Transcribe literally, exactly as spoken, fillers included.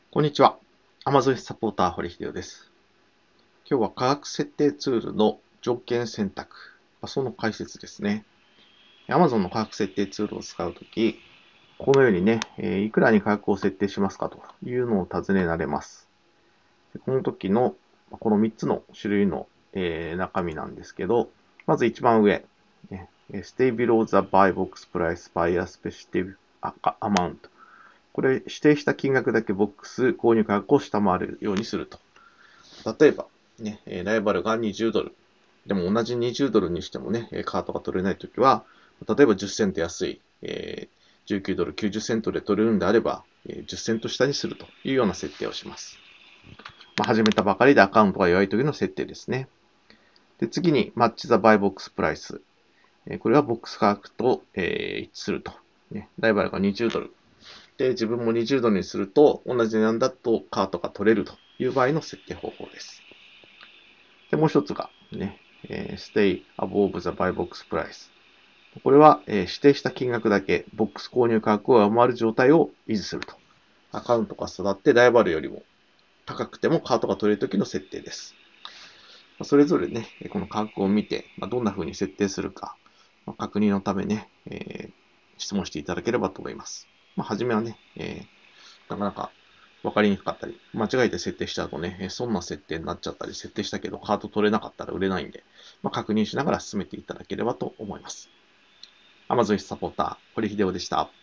こんにちは。Amazon サポーター、堀秀夫です。今日は価格設定ツールの条件選択、その解説ですね。Amazon の価格設定ツールを使うとき、このようにね、いくらに価格を設定しますかというのを尋ねられます。この時の、このみっつの種類の中身なんですけど、まず一番上、Stay below the buy box price by a specific amount。これ、指定した金額だけボックス購入価格を下回るようにすると。例えば、ね、ライバルがにじゅうドル。でも同じにじゅうドルにしてもね、カートが取れないときは、例えばじゅっセント安い、えー、じゅうきゅうドルきゅうじゅっセントで取れるんであれば、じゅっセント下にするというような設定をします。まあ、始めたばかりでアカウントが弱いときの設定ですね。で次に、マッチザバイボックスプライス。これはボックス価格と、えー、一致すると。ね、ライバルがにじゅうドル。で、自分もにじゅうドルにすると、同じ値段だとカートが取れるという場合の設定方法です。で、もう一つが、ね、えー、stay above the buy box price。これは、えー、指定した金額だけボックス購入価格を上回る状態を維持すると。アカウントが育ってライバルよりも高くてもカートが取れるときの設定です。それぞれね、この価格を見て、どんな風に設定するか、確認のためね、えー、質問していただければと思います。まあ、はじめはね、えー、なかなか分かりにくかったり、間違えて設定しちゃうとね、そんな設定になっちゃったり、設定したけどカード取れなかったら売れないんで、まあ、確認しながら進めていただければと思います。Amazon サポーター、堀秀夫でした。